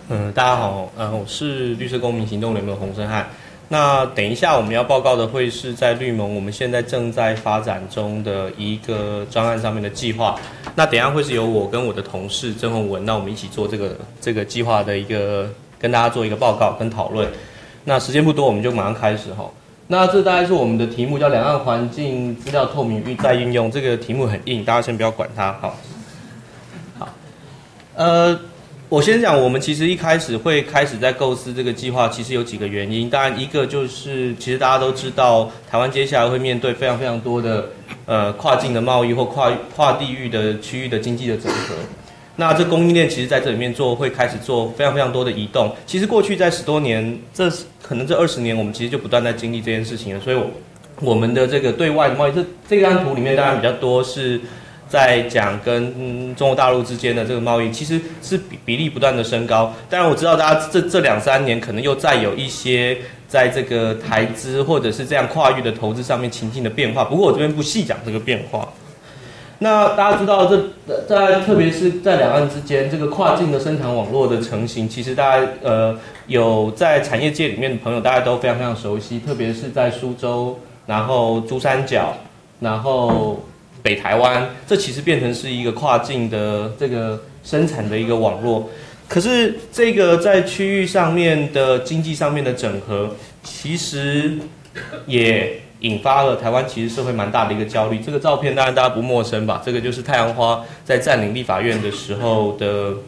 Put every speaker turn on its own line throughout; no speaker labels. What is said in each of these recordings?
大家好，我是绿色公民行动联盟洪胜汉。那等一下我们要报告的会是在绿盟我们现在正在发展中的一个专案上面的计划。那等一下会是由我跟我的同事郑宏文，那我们一起做这个计划的一个跟大家做一个报告跟讨论。那时间不多，我们就马上开始哈。那这大概是我们的题目，叫两岸环境资料透明与再运用。这个题目很硬，大家先不要管它。好，我先讲，我们其实一开始会开始在构思这个计划，其实有几个原因。当然，一个就是其实大家都知道，台湾接下来会面对非常非常多的跨境的贸易或跨地域的区域的经济的整合。那这供应链其实在这里面会开始做非常非常多的移动。其实过去在10多年，可能这20年，我们其实就不断在经历这件事情了。所以我们的这个对外的贸易，这张图里面当然比较多是在讲跟中国大陆之间的这个贸易，其实是比例不断的升高。当然我知道大家这2-3年可能又再有一些在这个台资或者是这样跨域的投资上面情境的变化，不过我这边不细讲这个变化。那大家知道特别是在两岸之间这个跨境的生产网络的成型，其实大家有在产业界里面的朋友大家都非常非常熟悉，特别是在苏州，然后珠三角，然后北台湾，这其实变成是一个跨境的这个生产的一个网络。可是这个在区域上面的经济上面的整合，其实也引发了台湾其实社会蛮大的一个焦虑。这个照片当然大家不陌生吧？这个就是太阳花在占领立法院的时候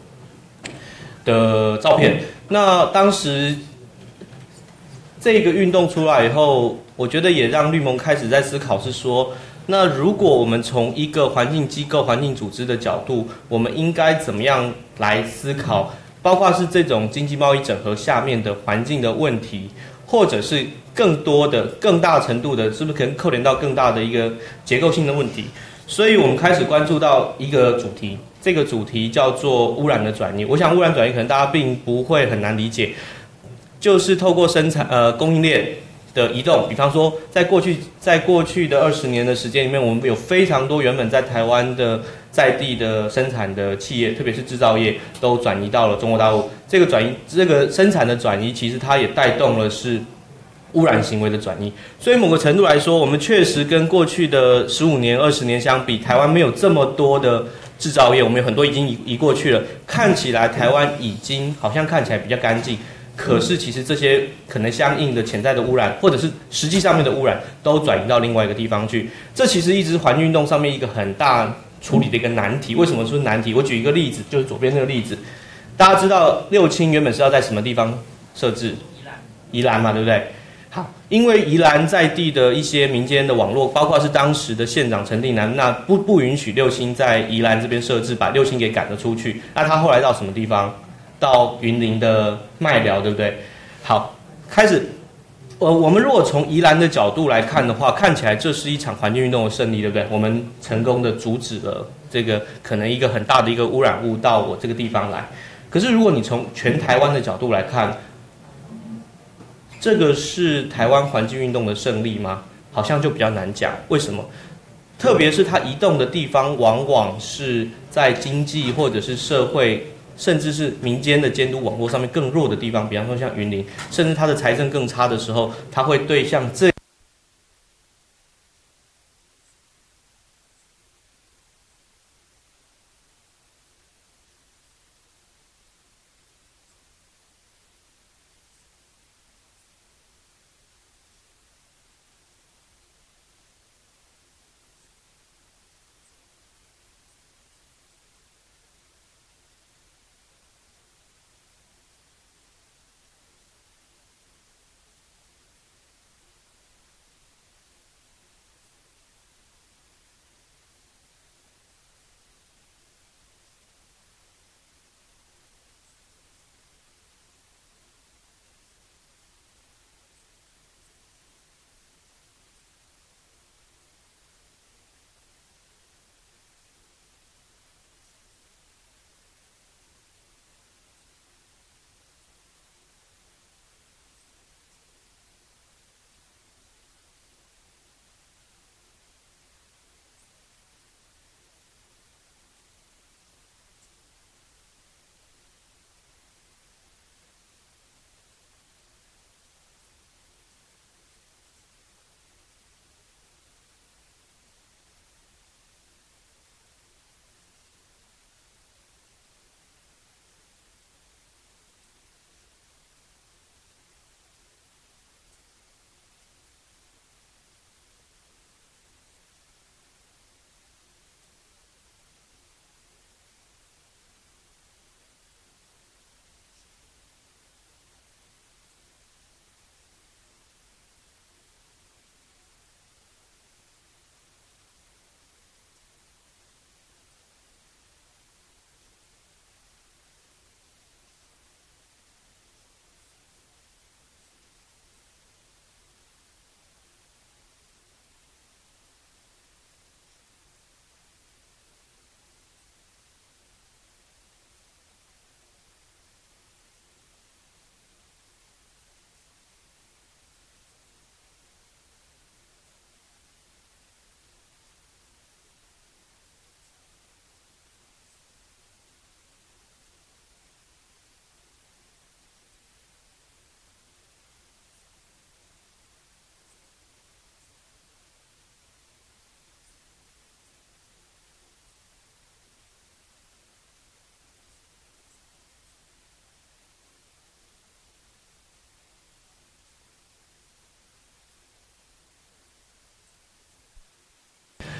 的照片。那当时这个运动出来以后，我觉得也让绿盟开始在思考，是说，那如果我们从一个环境机构、环境组织的角度，我们应该怎么样来思考，包括是这种经济贸易整合下面的环境的问题，或者是更多的、更大程度的，是不是可能扣连到更大的一个结构性的问题？所以我们开始关注到一个主题，这个主题叫做污染的转移。我想污染转移可能大家并不会很难理解，就是透过供应链的移动，比方说在过去的20年的时间里面，我们有非常多原本在台湾的在地的生产的企业，特别是制造业，都转移到了中国大陆。这个生产的转移，其实它也带动了是污染行为的转移。所以某个程度来说，我们确实跟过去的15年、20年相比，台湾没有这么多的制造业，我们有很多已经移过去了。看起来台湾已经好像看起来比较干净。可是，其实这些可能相应的潜在的污染，或者是实际上面的污染，都转移到另外一个地方去。这其实一直是环境运动上面一个很大处理的一个难题。为什么说难题？我举一个例子，就是左边这个例子。大家知道六轻原本是要在什么地方设置？宜兰嘛，对不对？好，因为宜兰在地的一些民间的网络，包括是当时的县长陈定南，那不允许六轻在宜兰这边设置，把六轻给赶了出去。那他后来到什么地方？到云林的麦寮，对不对？好，开始，我们如果从宜兰的角度来看的话，看起来这是一场环境运动的胜利，对不对？我们成功的阻止了这个可能一个很大的一个污染物到我这个地方来。可是如果你从全台湾的角度来看，这个是台湾环境运动的胜利吗？好像就比较难讲。为什么？特别是它移动的地方，往往是在经济或者是社会，甚至是民间的监督网络上面更弱的地方，比方说像云林，甚至它的财政更差的时候，它会对像这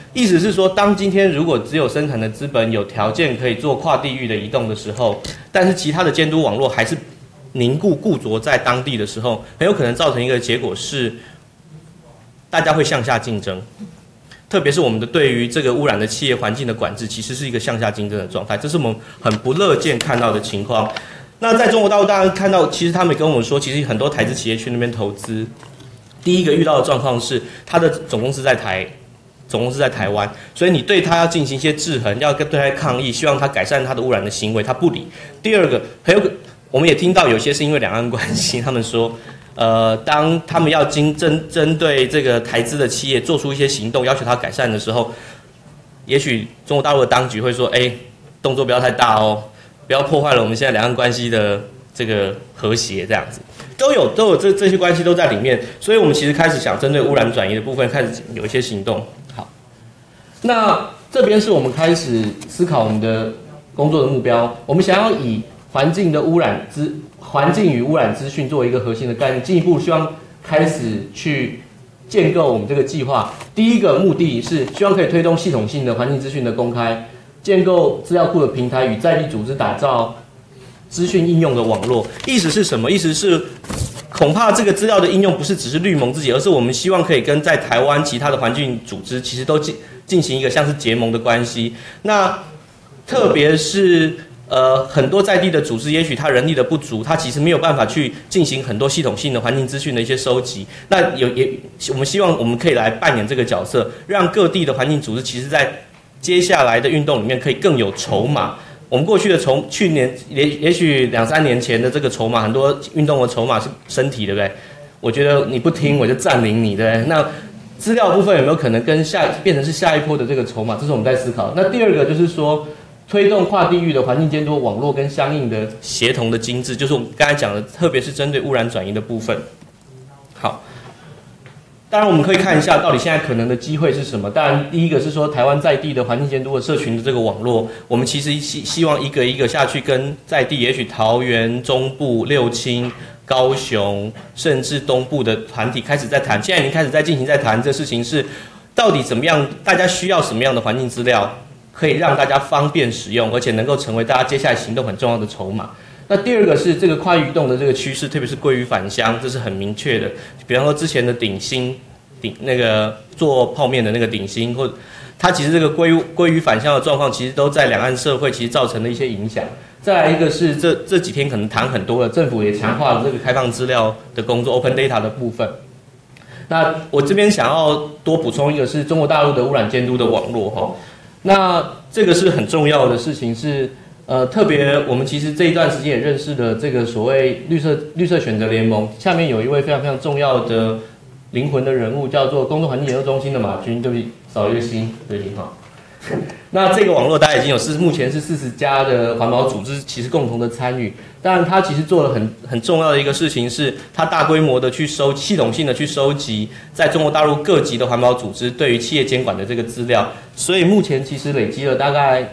意思是说，当今天如果只有生产的资本有条件可以做跨地域的移动的时候，但是其他的监督网络还是固着在当地的时候，很有可能造成一个结果是，大家会向下竞争。特别是我们的对于这个污染的企业环境的管制，其实是一个向下竞争的状态，这是我们很不乐见看到的情况。那在中国大陆，大家看到，其实他们跟我们说，其实很多台资企业去那边投资，第一个遇到的状况是，他的总公司在台湾，所以你对他要进行一些制衡，要对他抗议，希望他改善他的污染的行为，他不理。第二个，我们也听到有些是因为两岸关系，他们说。当他们要针对这个台资的企业做出一些行动，要求他改善的时候，也许中国大陆的当局会说：“动作不要太大哦，不要破坏了我们现在两岸关系的这个和谐。”这样子都有这些关系都在里面，所以我们其实开始想针对污染转移的部分开始有一些行动。好，那这边是我们开始思考我们的工作的目标，我们想要以环境与污染资讯作为一个核心的概念，进一步希望开始去建构我们这个计划。第一个目的是希望可以推动系统性的环境资讯的公开，建构资料库的平台，与在地组织打造资讯应用的网络。意思是什么？意思是恐怕这个资料的应用不是只是绿盟自己，而是我们希望可以跟在台湾其他的环境组织其实都进行一个像是结盟的关系。那特别是很多在地的组织，也许他人力的不足，他其实没有办法去进行很多系统性的环境资讯的一些收集。那我们希望我们可以来扮演这个角色，让各地的环境组织其实在接下来的运动里面可以更有筹码。我们过去的去年也许2-3年前的这个筹码，很多运动的筹码是身体，对不对？我觉得你不听我就占领你，对不对？那资料部分有没有可能变成是下一波的这个筹码？这是我们在思考。那第二个就是说，推动跨地域的环境监督网络跟相应的协同的机制，就是我们刚才讲的，特别是针对污染转移的部分。好，当然我们可以看一下到底现在可能的机会是什么。当然，第一个是说台湾在地的环境监督的社群的这个网络，我们其实希望一个一个下去跟在地，也许桃园、中部、六轻、高雄，甚至东部的团体开始在谈，现在已经开始进行在谈这事情是到底怎么样，大家需要什么样的环境资料。可以让大家方便使用，而且能够成为大家接下来行动很重要的筹码。那第二个是这个跨域移动的这个趋势，特别是鲑鱼返乡，这是很明确的。比方说之前的鼎新，那个做泡面的那个鼎新，或它其实这个鲑鱼返乡的状况，其实都在两岸社会其实造成了一些影响。再来一个是这几天可能谈很多了，政府也强化了这个开放资料的工作 ，open data 的部分。那我这边想要多补充一个是中国大陆的污染监督的网络哈。那这个是很重要的事情，是特别我们其实这一段时间也认识了这个所谓绿色选择联盟，下面有一位非常非常重要的灵魂的人物，叫做公众环境研究中心的马军，对不起，少一个心，对不起哈。那这个网络大概已经目前是40家的环保组织其实共同的参与。当然，它其实做了很重要的一个事情是，它大规模的去系统性的去收集在中国大陆各级的环保组织对于企业监管的这个资料，所以目前其实累积了大概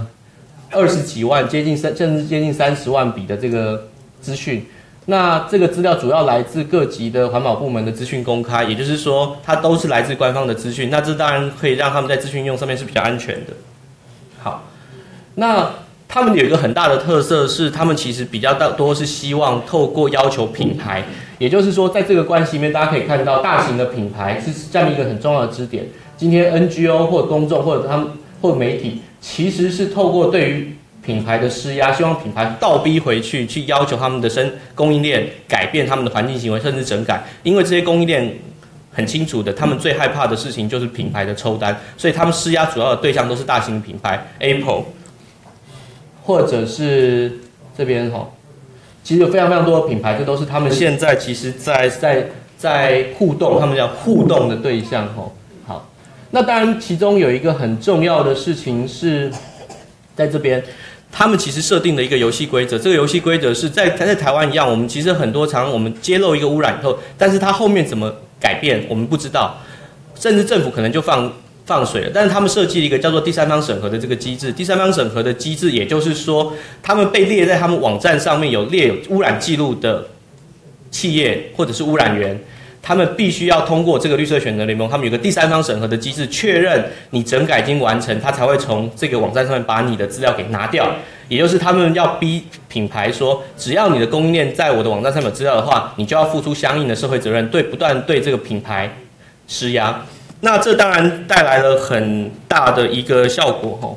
20几万，甚至接近30万笔的这个资讯。那这个资料主要来自各级的环保部门的资讯公开，也就是说，它都是来自官方的资讯。那这当然可以让他们在资讯用上面是比较安全的。好，那他们有一个很大的特色是，他们其实比较多是希望透过要求品牌，也就是说，在这个关系里面，大家可以看到，大型的品牌是占一个很重要的支点。今天 NGO 或者公众或者他们或者媒体，其实是透过对于品牌的施压，希望品牌倒逼回去，去要求他们的供应链改变他们的环境行为，甚至整改。因为这些供应链很清楚的，他们最害怕的事情就是品牌的抽单，所以他们施压主要的对象都是大型品牌 ，Apple， 或者是这边其实有非常非常多的品牌，这都是他们现在其实在互动，他们叫互动的对象好，那当然其中有一个很重要的事情是在这边。他们其实设定了一个游戏规则，这个游戏规则是在台湾一样，我们其实很多常我们揭露一个污染以后，但是它后面怎么改变我们不知道，甚至政府可能就放水了，但是他们设计了一个叫做第三方审核的这个机制。第三方审核的机制，也就是说，他们被列在他们网站上面有污染记录的企业或者是污染源， 他们必须要通过这个绿色选择联盟，他们有个第三方审核的机制，确认你整改已经完成，他才会从这个网站上面把你的资料给拿掉。也就是他们要逼品牌说，只要你的供应链在我的网站上面有资料的话，你就要付出相应的社会责任，不断对这个品牌施压。那这当然带来了很大的一个效果吼。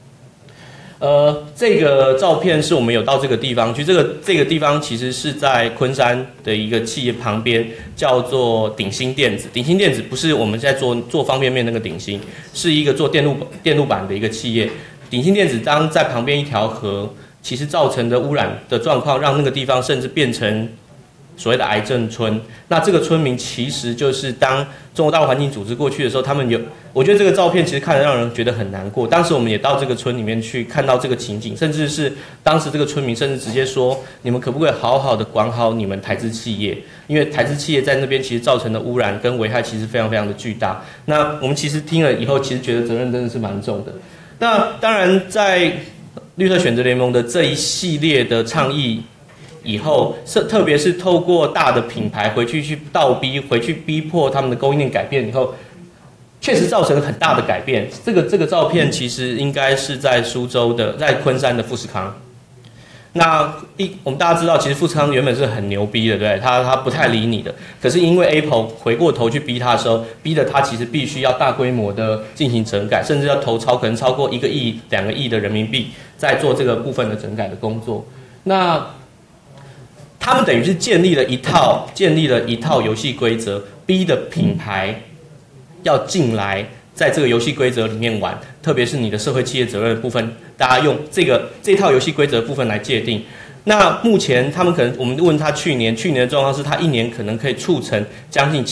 这个照片是我们有到这个地方去，这个地方其实是在昆山的一个企业旁边，叫做鼎新电子。鼎新电子不是我们在做方便面那个鼎新，是一个做电路板的一个企业。鼎新电子当在旁边一条河，其实造成的污染的状况，让那个地方甚至变成所谓的癌症村。那这个村民其实就是当中国大陆环境组织过去的时候，他们我觉得这个照片其实看得让人觉得很难过。当时我们也到这个村里面去看到这个情景，甚至是当时这个村民甚至直接说：“你们可不可以好好的管好你们台资企业？因为台资企业在那边其实造成的污染跟危害其实非常非常的巨大。”那我们其实听了以后，其实觉得责任真的是蛮重的。那当然，在绿色选择联盟的这一系列的倡议以后，特别是透过大的品牌回去倒逼，回去逼迫他们的供应链改变以后，确实造成了很大的改变。这个照片其实应该是在苏州的，在昆山的富士康。那我们大家知道，其实富士康原本是很牛逼的，对不对？他不太理你的。可是因为 Apple 回过头去逼他的时候，逼得他其实必须要大规模的进行整改，甚至要可能超过1个亿、2个亿的人民币，在做这个部分的整改的工作。那他们等于是建立了一套游戏规则，逼的品牌要进来，在这个游戏规则里面玩，特别是你的社会企业责任的部分，大家用这套游戏规则的部分来界定。那目前他们可能，我们问他去年的状况是，他一年可能可以促成将近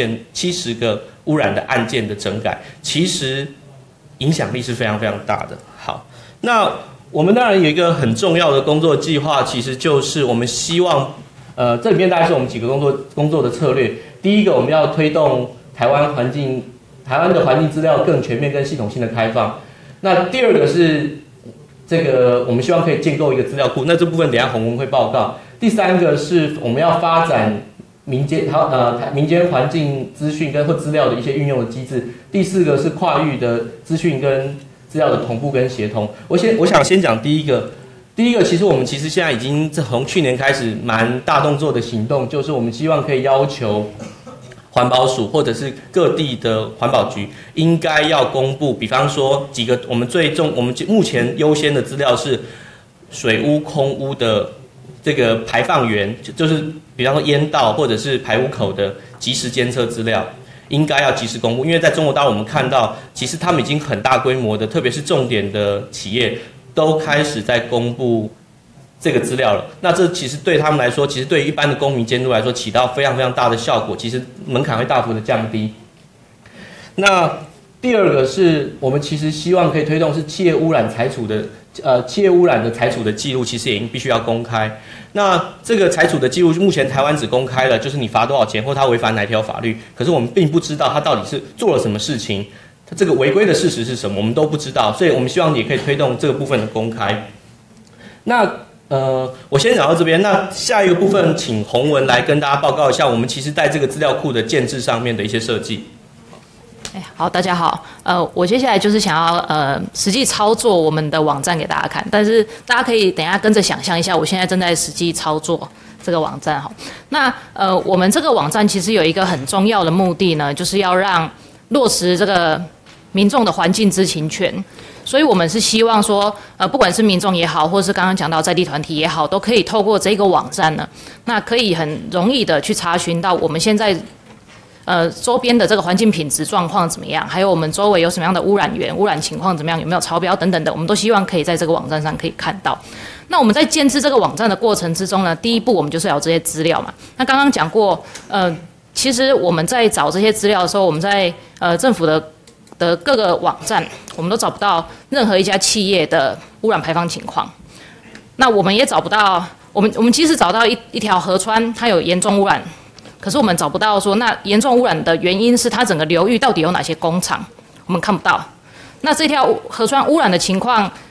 70个污染的案件的整改，其实影响力是非常非常大的。好，那我们当然有一个很重要的工作计划，其实就是我们希望，这里面大概是我们几个工作的策略。第一个，我们要推动台湾的环境资料更全面、更系统性的开放。那第二个是这个，我们希望可以建构一个资料库。那这部分等一下洪文会报告。第三个是我们要发展民间环境资讯或资料的一些运用的机制。第四个是跨域的资讯跟资料的同步跟协同。我想先讲第一个，其实我们现在已经从去年开始蛮大动作的行动，就是我们希望可以要求环保署或者是各地的环保局应该要公布，比方说几个我们目前优先的资料是水污、空污的这个排放源，就是比方说烟道或者是排污口的即时监测资料。应该要及时公布，因为在中国大陆我们看到，其实他们已经很大规模的，特别是重点的企业，都开始在公布这个资料了。那这其实对他们来说，其实对于一般的公民监督来说，起到非常非常大的效果，其实门槛会大幅的降低。那第二个是我们其实希望可以推动是企业污染的裁处的记录，其实也必须要公开。那这个裁处的记录，目前台湾只公开了，就是你罚多少钱或他违反哪条法律，可是我们并不知道他到底是做了什么事情，他这个违规的事实是什么，我们都不知道，所以我们希望也可以推动这个部分的公开。那我先讲到这边，那下一个部分请洪文来跟大家报告一下，我们其实在这个资料库的建制上面的一些设计。
好，大家好，我接下来就是想要实际操作我们的网站给大家看，但是大家可以等一下跟着想象一下，我现在正在实际操作这个网站哈。那我们这个网站其实有一个很重要的目的呢，就是要让落实这个民众的环境知情权，所以我们是希望说，不管是民众也好，或是刚刚讲到在地团体也好，都可以透过这个网站呢，那可以很容易的去查询到我们现在周边的这个环境品质状况怎么样，还有我们周围有什么样的污染源、污染情况怎么样，有没有超标等等的，我们都希望可以在这个网站上可以看到。那我们在建制这个网站的过程之中呢，第一步我们就是要有这些资料嘛。那刚刚讲过，其实我们在找这些资料的时候，我们在政府的各个网站，我们都找不到任何一家企业的污染排放情况。那我们也找不到，我们即使找到一条河川，它有严重污染。可是我们找不到说，那严重污染的原因是它整个流域到底有哪些工厂，我们看不到。那这条河川污染的情况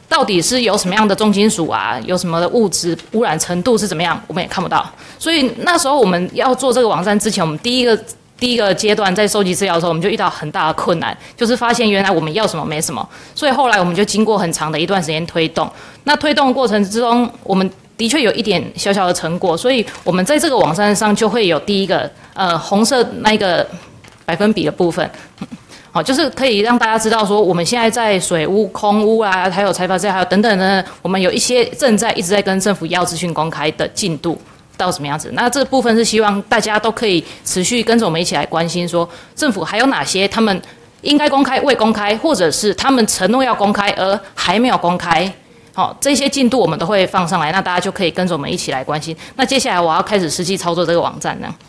到底是有什么样的重金属啊，有什么的物质污染程度是怎么样，我们也看不到。所以那时候我们要做这个网站之前，我们第一个阶段在收集资料的时候，我们就遇到很大的困难，就是发现原来我们要什么没什么。所以后来我们就经过很长的一段时间推动。那推动的过程之中，我们的确有一点小小的成果，所以我们在这个网站上就会有第一个红色那一个百分比的部分。好，就是可以让大家知道说，我们现在在水污、空污啊，还有财阀资料，还有等等的，我们有一些正在一直在跟政府要资讯公开的进度到什么样子。那这部分是希望大家都可以持续跟着我们一起来关心，说政府还有哪些他们应该公开未公开，或者是他们承诺要公开而还没有公开。好，这些进度我们都会放上来，那大家就可以跟着我们一起来关心。那接下来我要开始实际操作这个网站呢。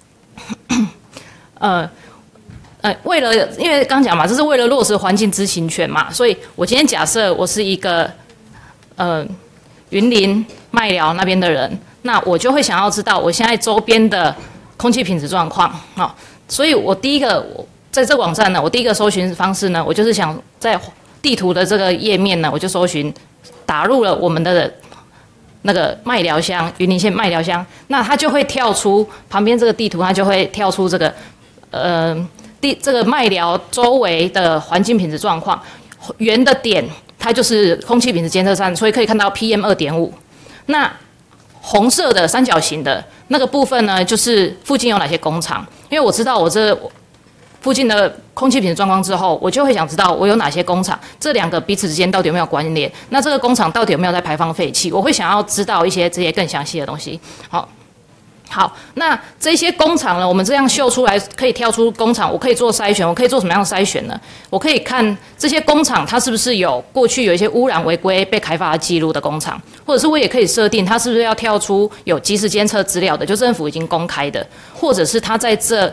因为刚讲嘛，这是为了落实环境知情权嘛，所以我今天假设我是一个云林麦寮那边的人，那我就会想要知道我现在周边的空气品质状况啊，所以我第一个在这个网站呢，我第一个搜寻方式呢，我就是想在地图的这个页面呢，我就搜寻打入了我们的那个麦寮乡，云林县麦寮乡，那它就会跳出旁边这个地图，它就会跳出这个这个麦寮周围的环境品质状况，圆的点它就是空气品质监测站，所以可以看到 PM2.5。那红色的三角形的那个部分呢，就是附近有哪些工厂。因为我知道我这附近的空气品质状况之后，我就会想知道我有哪些工厂，这两个彼此之间到底有没有关联？那这个工厂到底有没有在排放废气？我会想要知道一些这些更详细的东西。好，那这些工厂呢，我们这样秀出来，可以跳出工厂，我可以做筛选，我可以做什么样的筛选呢？我可以看这些工厂它是不是有过去有一些污染违规被开发的记录的工厂，或者是我也可以设定它是不是要跳出有即时监测资料的，就政府已经公开的，或者是它在这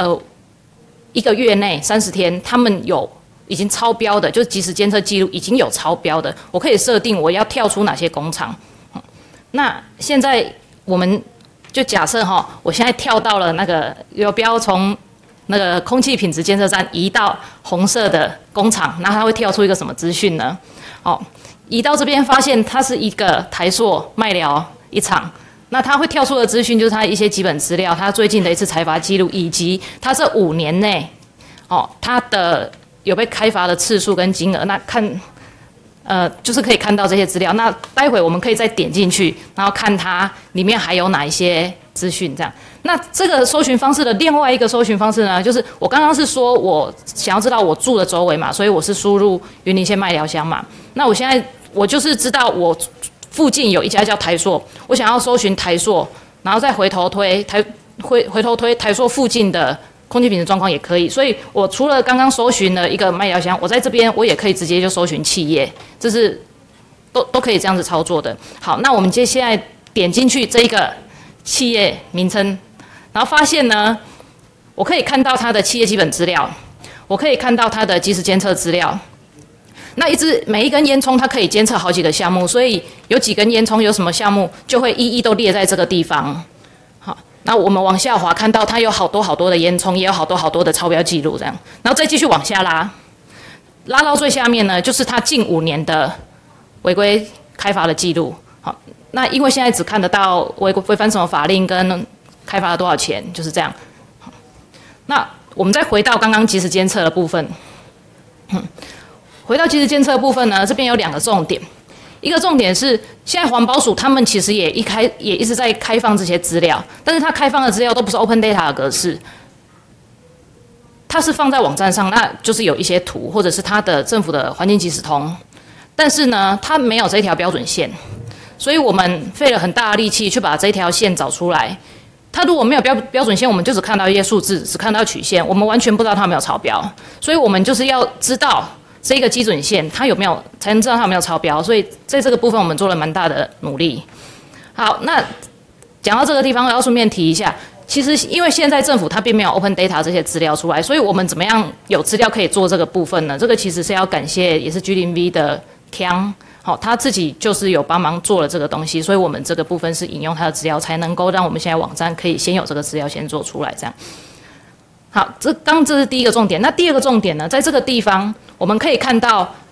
1个月内30天，他们有已经超标的，就是即时监测记录已经有超标的，我可以设定我要跳出哪些工厂。那现在我们就假设我现在跳到了那个游标，从那个空气品质监测站移到红色的工厂，那它会跳出一个什么资讯呢？移到这边发现它是一个台塑麦寮一厂，那它会跳出的资讯就是它一些基本资料，它最近的一次财阀记录，以及它这5年内它的有被开罚的次数跟金额，那看就是可以看到这些资料。那待会我们可以再点进去，然后看它里面还有哪一些资讯。这样，那这个搜寻方式的另外一个搜寻方式呢，就是我刚刚是说我想要知道我住的周围嘛，所以我是输入云林县麦寮乡嘛。那我现在我就是知道我附近有一家叫台塑，我想要搜寻台塑，然后再回头推台塑附近的空气品质状况也可以，所以我除了刚刚搜寻了一个麦寮乡，我在这边我也可以直接就搜寻企业，这是都可以这样子操作的。好，那我们接下来点进去这一个企业名称，然后发现呢，我可以看到它的企业基本资料，我可以看到它的即时监测资料。那每一根烟囱它可以监测好几个项目，所以有几根烟囱有什么项目，就会一一都列在这个地方。好，那我们往下滑，看到它有好多好多的烟囱，也有好多好多的超标记录，这样，然后再继续往下拉到最下面呢，就是它近5年的违规开罚的记录。好，那因为现在只看得到违反什么法令跟开罚了多少钱，就是这样。那我们再回到刚刚即时监测的部分。回到即时监测的部分呢，这边有2个重点。一个重点是，现在环保署他们其实也一直在开放这些资料，但是它开放的资料都不是 Open Data 的格式，它是放在网站上，那就是有一些图或者是它的政府的环境即时通，但是呢，它没有这条标准线，所以我们费了很大的力气去把这条线找出来。它如果没有标准线，我们就只看到一些数字，只看到曲线，我们完全不知道它有没有超标，所以我们就是要知道这个基准线它有没有，才能知道它有没有超标，所以在这个部分我们做了蛮大的努力。好，那讲到这个地方，我要顺便提一下，其实因为现在政府它并没有 Open Data 这些资料出来，所以我们怎么样有资料可以做这个部分呢？这个其实是要感谢也是 G0V 的 Kiang， 好，他自己就是有帮忙做了这个东西，所以我们这个部分是引用他的资料，才能够让我们现在网站可以先有这个资料先做出来，这样。好，这是第一个重点。那第2个重点呢，在这个地方我们可以看到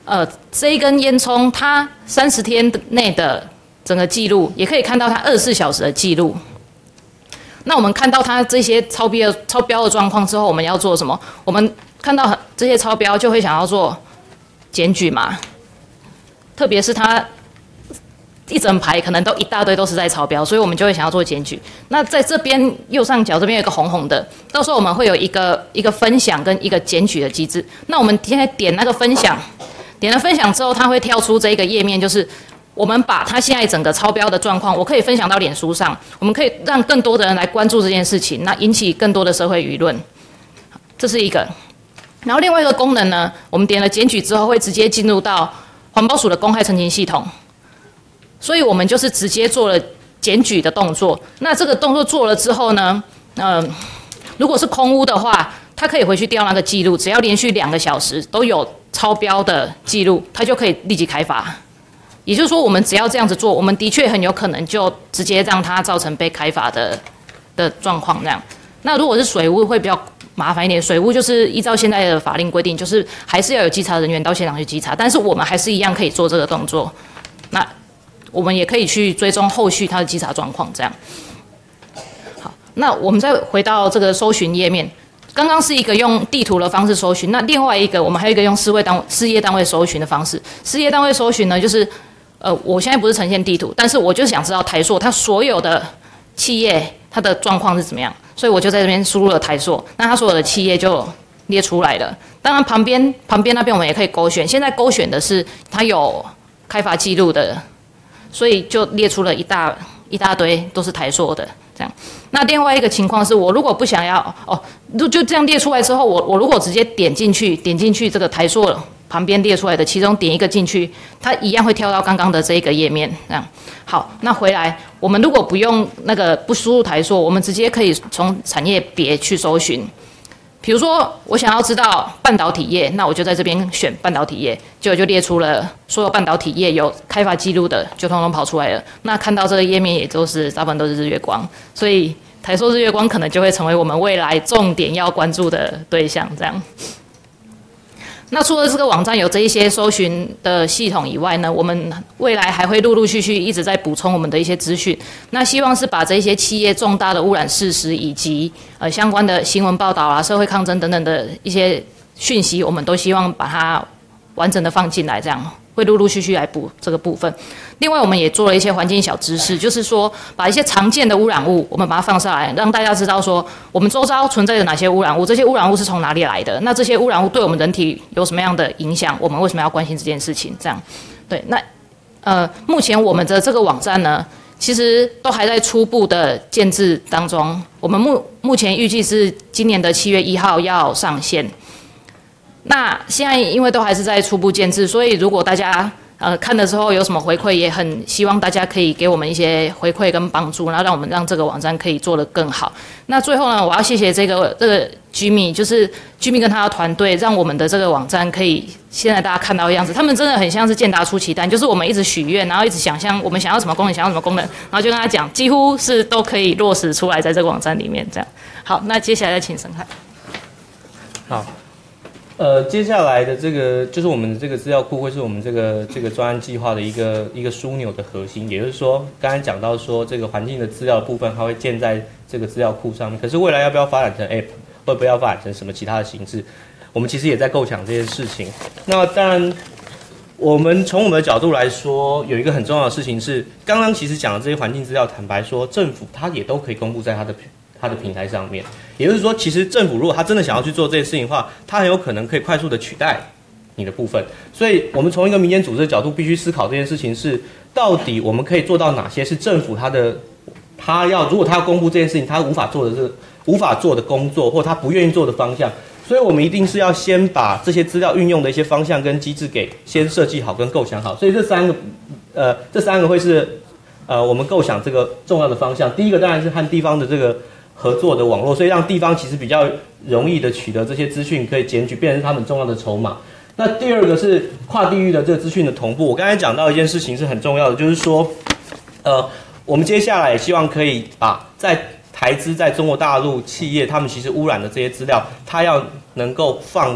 这一根烟囱它30天内的整个记录，也可以看到它24小时的记录。那我们看到它这些超标的状况之后，我们要做什么？我们看到这些超标，就会想要做检举嘛。特别是它一整排可能都一大堆都是在超标，所以我们就会想要做检举。那在这边右上角这边有一个红红的，到时候我们会有一个分享跟一个检举的机制。那我们现在点那个分享，点了分享之后，它会跳出这一个页面，就是我们把它现在整个超标的状况，我可以分享到脸书上，我们可以让更多的人来关注这件事情，那引起更多的社会舆论。这是一个。然后另外一个功能呢，我们点了检举之后，会直接进入到环保署的公开澄清系统，所以我们就是直接做了检举的动作。那这个动作做了之后呢，如果是空污的话，它可以回去调那个记录，只要连续2个小时都有超标的记录，它就可以立即开罚。也就是说，我们只要这样子做，我们的确很有可能就直接让它造成被开罚的状况这样。那如果是水污会比较麻烦一点，水污就是依照现在的法令规定，就是还是要有稽查人员到现场去稽查，但是我们还是一样可以做这个动作。那我们也可以去追踪后续它的稽查状况这样。好，那我们再回到这个搜寻页面。刚刚是一个用地图的方式搜寻，那另外一个我们还有一个用事业单位搜寻的方式。事业单位搜寻呢，就是我现在不是呈现地图，但是我就想知道台塑它所有的企业它的状况是怎么样，所以我就在这边输入了台塑，那它所有的企业就列出来了。当然旁边那边我们也可以勾选，现在勾选的是它有开发记录的，所以就列出了一大堆都是台塑的这样。那另外一个情况是我如果不想要就这样列出来之后，我如果直接点进去这个台塑旁边列出来的其中点一个进去，它一样会跳到刚刚的这一个页面这样。好，那回来我们如果不用不输入台塑，我们直接可以从产业别去搜寻。比如说我想要知道半导体业，那我就在这边选半导体业，就列出了所有半导体业有开发记录的，就通通跑出来了。那看到这个页面也大部分都是日月光，所以台塑日月光可能就会成为我们未来重点要关注的对象这样。那除了这个网站有这一些搜寻的系统以外呢，我们未来还会陆陆续续一直在补充我们的一些资讯。那希望是把这些企业重大的污染事实以及相关的新闻报道啊、社会抗争等等的一些讯息，我们都希望把它完整的放进来，这样会陆陆续续来补这个部分。另外，我们也做了一些环境小知识，就是说把一些常见的污染物，我们把它放上来，让大家知道说我们周遭存在着哪些污染物，这些污染物是从哪里来的，那这些污染物对我们人体有什么样的影响，我们为什么要关心这件事情？这样，对，那目前我们的这个网站呢，其实都还在初步的建制当中，我们目前预计是今年的7月1号要上线。那现在因为都还是在初步建制，所以如果大家看的时候有什么回馈，也很希望大家可以给我们一些回馈跟帮助，然后让我们让这个网站可以做得更好。那最后呢，我要谢谢这个Jimmy， 就是 Jimmy 跟他的团队，让我们的这个网站可以现在大家看到的样子。他们真的很像是健达出奇蛋，就是我们一直许愿，然后一直想象我们想要什么功能，想要什么功能，然后就跟他讲，几乎是都可以落实出来在这个网站里面。这样，好，那接下来再请申翰。
好。接下来的这个就是我们的这个资料库，会是我们这个专案计划的一个枢纽的核心。也就是说，刚才讲到说这个环境的资料的部分，它会建在这个资料库上面。可是未来要不要发展成 App， 会不会要发展成什么其他的形式？我们其实也在构想这件事情。那当然，我们从我们的角度来说，有一个很重要的事情是，刚刚其实讲的这些环境资料，坦白说，政府它也都可以公布在它的平台上面。也就是说，其实政府如果他真的想要去做这件事情的话，他很有可能可以快速的取代你的部分。所以我们从一个民间组织的角度，必须思考这件事情是，到底我们可以做到哪些是政府如果他要公布这件事情，他无法做的工作，或他不愿意做的方向。所以我们一定是要先把这些资料运用的一些方向跟机制给先设计好跟构想好。所以这三个会是我们构想这个重要的方向。第一个当然是和地方的这个合作的网络，所以让地方其实比较容易的取得这些资讯，可以检举，变成他们重要的筹码。那第二个是跨地域的这个资讯的同步。我刚才讲到一件事情是很重要的，就是说，我们接下来也希望可以把在台资在中国大陆企业他们其实污染的这些资料，它要能够放到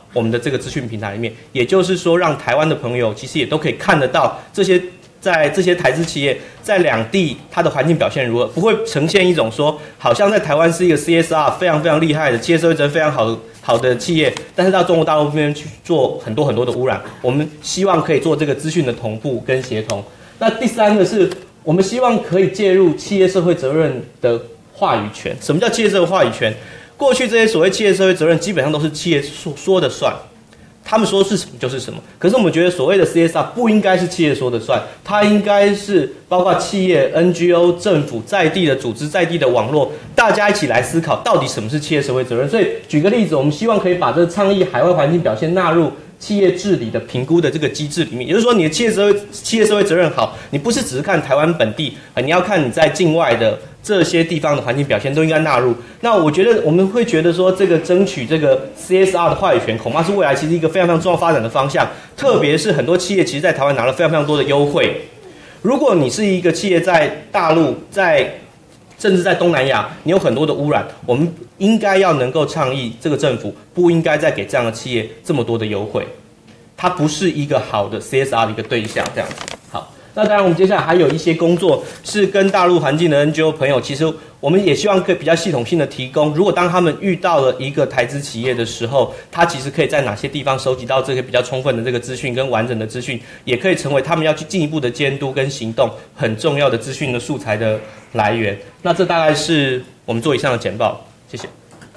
我们的这个资讯平台里面。也就是说，让台湾的朋友其实也都可以看得到这些。在这些台资企业在两地它的环境表现如何，不会呈现一种说好像在台湾是一个 CSR 非常非常厉害的企业社会责任非常好的企业，但是到中国大陆这边去做很多的污染。我们希望可以做这个资讯的同步跟协同。那第三个是我们希望可以介入企业社会责任的话语权。什么叫企业社会话语权？过去这些所谓企业社会责任基本上都是企业说的算。他们说是什么就是什么，可是我们觉得所谓的 CSR 不应该是企业说的算，它应该是包括企业、NGO、政府、在地的组织、在地的网络，大家一起来思考到底什么是企业社会责任。所以举个例子，我们希望可以把这个倡议海外环境表现纳入企业治理的评估的这个机制里面，也就是说，你的企业社会责任好，你不是只是看台湾本地，你要看你在境外的这些地方的环境表现都应该纳入。那我觉得我们会觉得说，这个争取这个 CSR 的话语权，恐怕是未来其实一个非常非常重要发展的方向。特别是很多企业其实在台湾拿了非常非常多的优惠。如果你是一个企业在大陆，甚至在东南亚，你有很多的污染，我们应该要能够倡议这个政府不应该再给这样的企业这么多的优惠，它不是一个好的 CSR 的一个对象，这样子。好，那当然我们接下来还有一些工作是跟大陆环境的 NGO 朋友，其实我们也希望可以比较系统性的提供，如果当他们遇到了一个台资企业的时候，他其实可以在哪些地方收集到这个比较充分的这个资讯跟完整的资讯，也可以成为他们要去进一步的监督跟行动很重要的资讯的素材的来源。那这大概是我们做以上的简报，谢谢。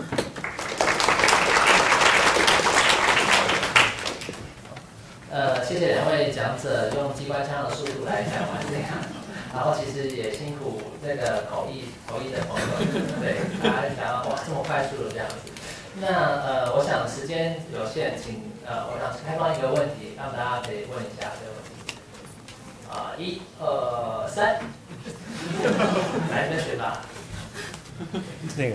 谢谢两位讲者用机关枪的速度来讲完这样，然后其实也辛苦这个口译的朋友，对，大家想要这么快速的这样子。那我想时间有限，我想开放一个问题，让大家可以问一下这个问题。1、2、3，来这边学吧。
那个。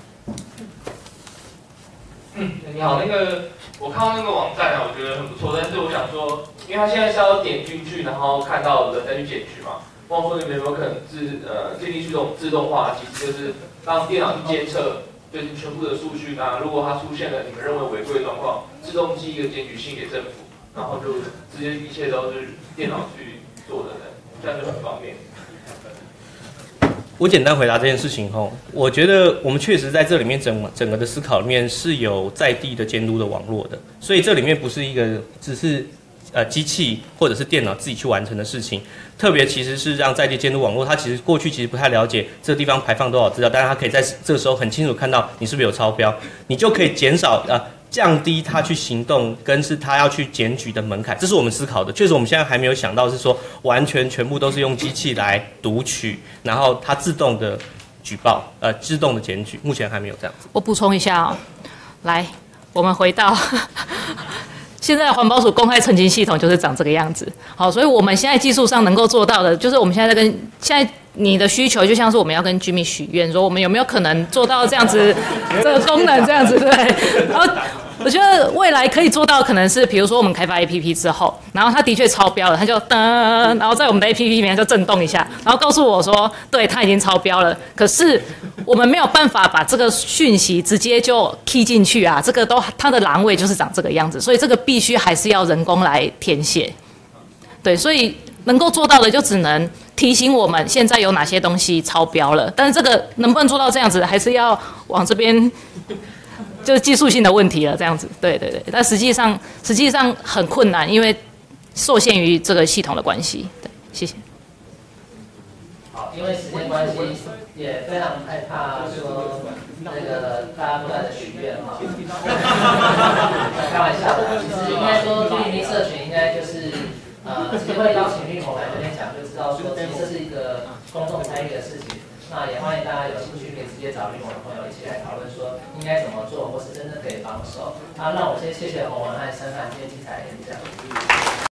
你好，我看到那个网站啊，我觉得很不错，但是我想说，因为它现在是要点进去，然后看到人再去检举嘛，问说你们有没有可能建立这种自动化，其实就是让电脑去监测，就是全部的数据，那如果它出现了你们认为违规状况，自动寄一个检举信给政府，然后就直接一切都是电脑去做的，这样就很方便。
我简单回答这件事情后，我觉得我们确实在这里面整个的思考里面是有在地的监督的网络的，所以这里面不是一个只是机器或者是电脑自己去完成的事情，特别其实是让在地监督网络，它其实过去其实不太了解这个地方排放多少资料，但是它可以在这个时候很清楚看到你是不是有超标，你就可以减少降低他去行动跟是他要去检举的门槛，这是我们思考的。确实我们现在还没有想到是说完全全部都是用机器来读取，然后它自动的举报，自动的检举，目前还没有这样子。
我补充一下哦，来，我们回到现在环保署公开澄清系统就是长这个样子。好，所以我们现在技术上能够做到的，就是我们现在现在你的需求就像是我们要跟居民许愿，说我们有没有可能做到这样子这个功能这样子，对。然后我觉得未来可以做到，可能是比如说我们开发 APP 之后，然后它的确超标了，它就噔，然后在我们的 APP 里面就震动一下，然后告诉我说，对，它已经超标了。可是我们没有办法把这个讯息直接就 key 进去啊，这个它的栏位就是长这个样子，所以这个必须还是要人工来填写。对，所以能够做到的就只能提醒我们现在有哪些东西超标了，但是这个能不能做到这样子，还是要往这边。就是技术性的问题了，这样子，对对对，但实际上很困难，因为受限于这个系统的关系。对，谢谢。
好，因为时间关系，也非常害怕说那个大家不断的许愿哈。开玩笑的，其实应该说绿营社群应该就是其实会邀请绿盟来这边讲，就知道说其实这是一个公众参与的事情。那也欢迎大家有兴趣可以直接找绿盟的朋友一起来讨论，说应该怎么做，或是真的可以帮手。那我先谢谢洪文和申翰今天精彩的演讲。